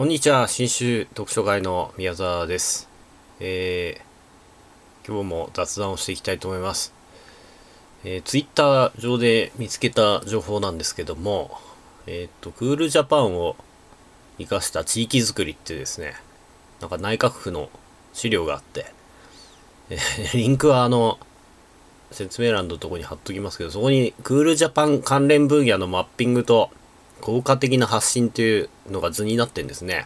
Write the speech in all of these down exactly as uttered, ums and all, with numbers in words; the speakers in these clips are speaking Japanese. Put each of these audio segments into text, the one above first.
こんにちは、新州読書会の宮沢です。えー、今日も雑談をしていきたいと思います。えー、ツイッター上で見つけた情報なんですけども、えっと、クールジャパンを生かした地域づくりってですね、なんか内閣府の資料があって、えー、リンクはあの、説明欄のところに貼っときますけど、そこにクールジャパン関連分野のマッピングと効果的な発信というのが図になってるんですね。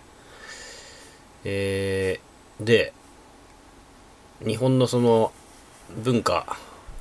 えー、で、日本のその文化、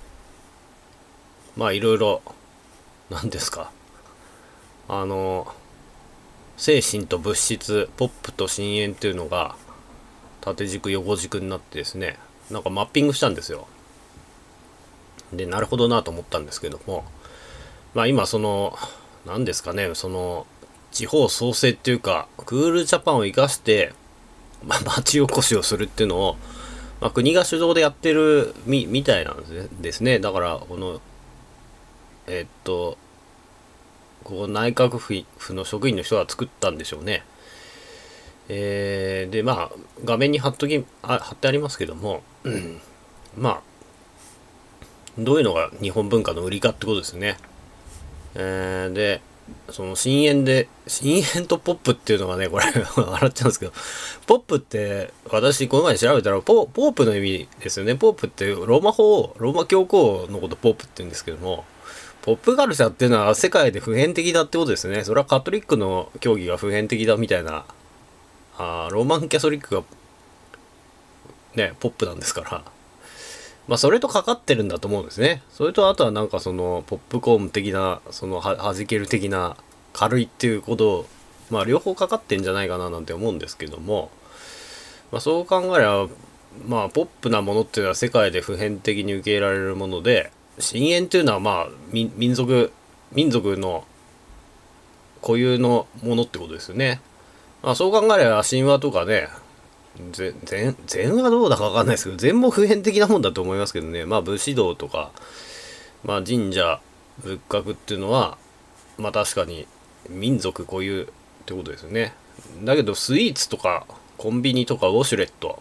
まあいろいろ、なんですか、あの、精神と物質、ポップと深淵っていうのが縦軸横軸になってですね、なんかマッピングしたんですよ。で、なるほどなと思ったんですけども、まあ今その、なんですかね、その、地方創生っていうか、クールジャパンを生かして、まあ、町おこしをするっていうのを、まあ、国が主導でやってるみ、みたいなんですね。だから、この、えっと、こう内閣府の職員の人が作ったんでしょうね。えー、で、まあ、画面に貼っとき、あ、貼ってありますけども、うん、まあ、どういうのが日本文化の売りかってことですね。えー、で、その深淵で、深淵とポップっていうのがね、これ笑っちゃうんですけど、ポップって、私この前調べたらポ、ポープの意味ですよね。ポープってローマ法、ローマ教皇のことポープって言うんですけども、ポップカルチャーっていうのは世界で普遍的だってことですね。それはカトリックの教義が普遍的だみたいな、あローマンキャソリックがね、ポップなんですから。まあそれとかかってるんだと思うんですね。それとあとはなんかそのポップコーン的な、そのは弾ける的な軽いっていうことを、まあ両方かかってんじゃないかななんて思うんですけども、まあそう考えれば、まあポップなものっていうのは世界で普遍的に受け入れられるもので、深淵っていうのはまあ民民族、民族の固有のものってことですよね。まあそう考えれば神話とかね、禅禅はどうだかわかんないですけど、禅も普遍的なもんだと思いますけどね。まあ武士道とか、まあ神社仏閣っていうのは、まあ確かに民族固有ってことですよね。だけどスイーツとかコンビニとかウォシュレット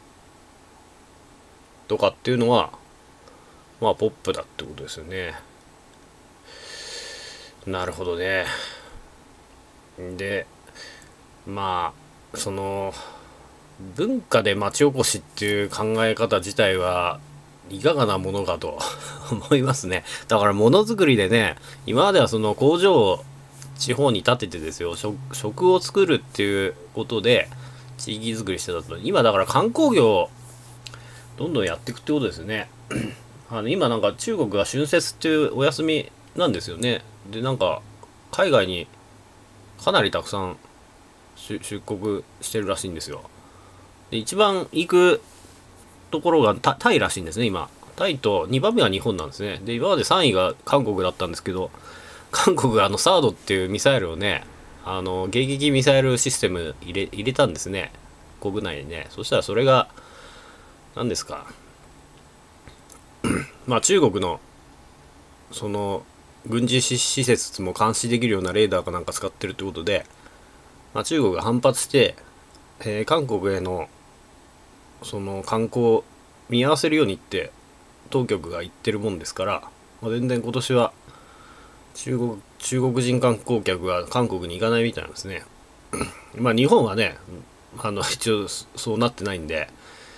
とかっていうのは、まあポップだってことですよね。なるほどね。で、まあ、その、文化で町おこしっていう考え方自体はいかがなものかと思いますね。だからものづくりでね、今まではその工場を地方に建ててですよ、食、食を作るっていうことで地域づくりしてたと。今だから観光業をどんどんやっていくってことですよね。あの今なんか中国が春節っていうお休みなんですよね。で、なんか海外にかなりたくさん出国してるらしいんですよ。で、一番行くところがタタイらしいんですね、今。タイとにばんめは日本なんですね。で、今までさんいが韓国だったんですけど、韓国があのサードっていうミサイルをね、あの迎撃ミサイルシステム入れ入れたんですね、国内にね。そしたらそれが何ですか、まあ中国のその軍事施設も監視できるようなレーダーかなんか使ってるってことで、まあ、中国が反発して、えー韓国へのその観光を見合わせるようにって当局が言ってるもんですから、まあ、全然今年は中国中国人観光客が韓国に行かないみたいなんですね。まあ日本はね、あの一応そうなってないんで、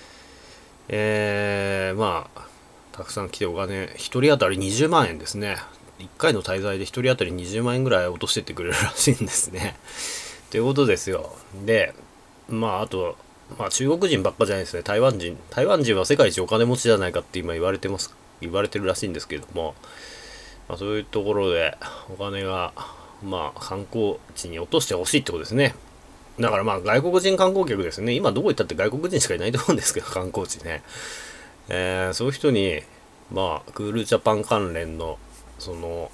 えー、まあたくさん来てお金ひとり当たりにじゅうまんえんですね。いっかいの滞在でひとり当たりにじゅうまんえんぐらい落としてってくれるらしいんですね。ということですよ。で、まああと、まあ中国人ばっかじゃないですね。台湾人。台湾人は世界一お金持ちじゃないかって今言われてます。言われてるらしいんですけども、まあ、そういうところでお金が、まあ観光地に落としてほしいってことですね。だからまあ外国人観光客ですね。今どこ行ったって外国人しかいないと思うんですけど、観光地ね。えー、そういう人に、まあ、クールジャパン関連の、その、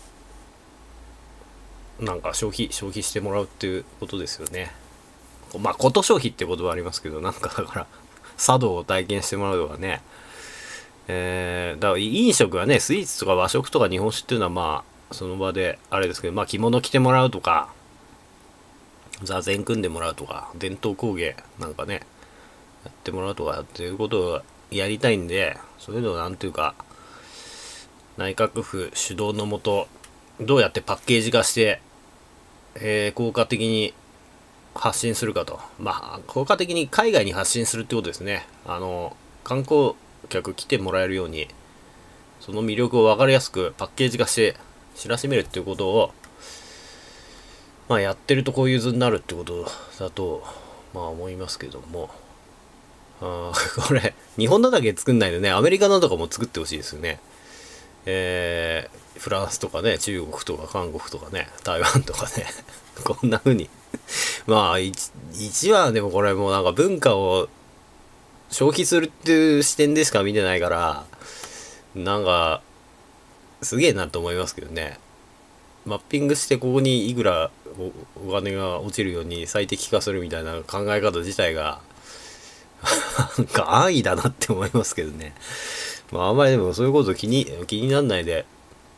なんか消費、消費してもらうっていうことですよね。まあ、こと消費って言葉はありますけど、なんかだから、茶道を体験してもらうとかね。えー、だから飲食はね、スイーツとか和食とか日本酒っていうのはまあ、その場であれですけど、まあ着物着てもらうとか、 座禅組んでもらうとか、伝統工芸なんかね、やってもらうとかっていうことをやりたいんで、そういうのをなんていうか、内閣府主導のもと、どうやってパッケージ化して、えー、効果的に発信するかと。まあ、効果的に海外に発信するってことですね。あの、観光客来てもらえるように、その魅力を分かりやすくパッケージ化して知らしめるっていうことを、まあやってるとこういう図になるってことだと、まあ思いますけども。あこれ、日本のだけ作んないでね、アメリカのとかも作ってほしいですよね。えー、フランスとかね、中国とか韓国とかね、台湾とかね、こんな風に。まあ、一はでもこれもうなんか文化を消費するっていう視点でしか見てないから、なんか、すげえなと思いますけどね。マッピングしてここにいくら お, お金が落ちるように最適化するみたいな考え方自体が、なんか安易だなって思いますけどね。まああんまりでもそういうこと気に、気にならないで、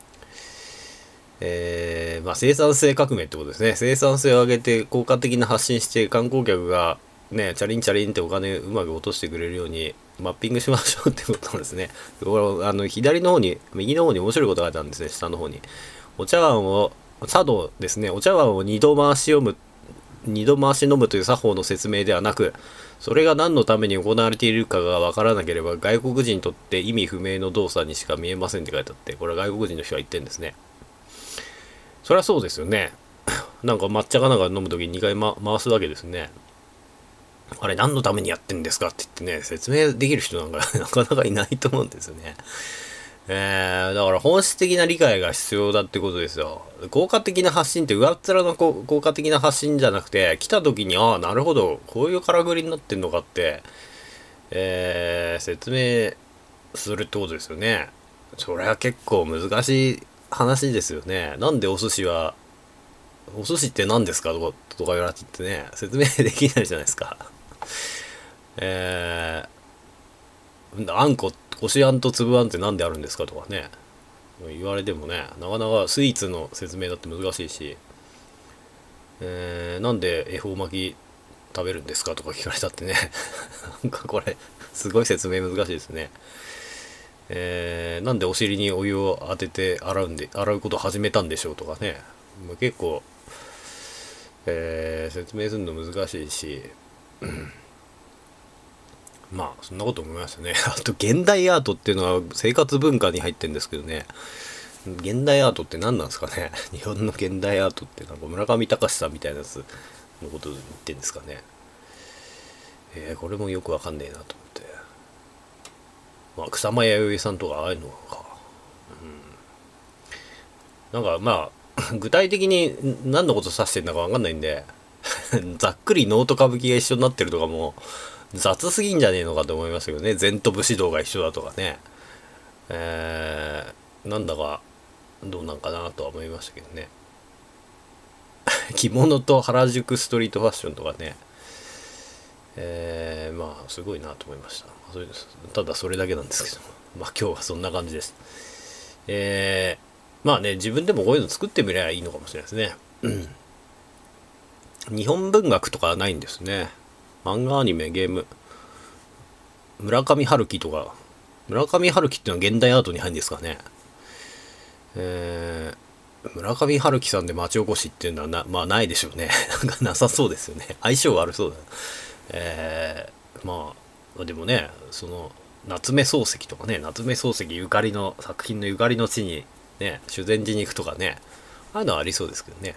えー、まあ生産性革命ってことですね。生産性を上げて効果的な発信して観光客がね、チャリンチャリンってお金うまく落としてくれるようにマッピングしましょうってことなんですね。これあの左の方に、右の方に面白いことが書いてあるんですね、下の方に。お茶碗を、茶道ですね、お茶碗を二度回し読む、二度回し飲むという作法の説明ではなく、それが何のために行われているかがわからなければ外国人にとって意味不明の動作にしか見えませんって書いてあって、これは外国人の人が言ってるんですね。そりゃそうですよね。なんか抹茶かなんか飲むときににかい、ま、回すわけですね。あれ何のためにやってんですかって言ってね、説明できる人なんかなかなかいないと思うんですよね。えー、だから本質的な理解が必要だってことですよ。効果的な発信って上っ面の効果的な発信じゃなくて、来た時に、ああ、なるほど、こういうからくりになってんのかって、えー、説明するってことですよね。それは結構難しい話ですよね。なんでお寿司は、お寿司って何ですかとか、とか言われてね、説明できないじゃないですか。えー、あんこ、こしあんと粒あんって何であるんですかとかね。言われてもね、なかなかスイーツの説明だって難しいし、えー、なんで恵方巻き食べるんですかとか聞かれたってね。なんかこれ、すごい説明難しいですね。えー、なんでお尻にお湯を当てて洗うんで、洗うことを始めたんでしょうとかね。もう結構、えー、説明するの難しいし、まあそんなこと思いましたね。あと現代アートっていうのは生活文化に入ってるんですけどね。現代アートって何なんですかね。日本の現代アートってなんか村上隆さんみたいなやつのこと言ってんですかね。えー、これもよくわかんねえなと思って。まあ草間彌生さんとかああいうのか。うん、なんかまあ具体的に何のこと指してんだかわかんないんでざっくり能と歌舞伎が一緒になってるとかも雑すぎんじゃねえのかと思いましたけどね。禅と武士道が一緒だとかね。えー、なんだかどうなんかなとは思いましたけどね。着物と原宿ストリートファッションとかね。えー、まあすごいなと思いました。それです。ただそれだけなんですけど。まあ今日はそんな感じです。えー、まあね、自分でもこういうの作ってみればいいのかもしれないですね。日本文学とかはないんですね。漫画、アニメ、ゲーム。村上春樹とか。村上春樹っていうのは現代アートに入るんですかね。えー、村上春樹さんで町おこしっていうのはな、まあないでしょうね。なんかなさそうですよね。相性悪そうだ。えー、まあ、でもね、その、夏目漱石とかね、夏目漱石ゆかりの作品のゆかりの地に、ね、修善寺に行くとかね、ああいうのはありそうですけどね。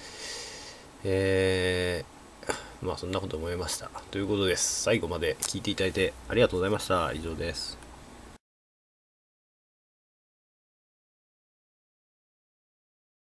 えー、まあそんなこと思いました。ということです。最後まで聞いていただいてありがとうございました。以上です。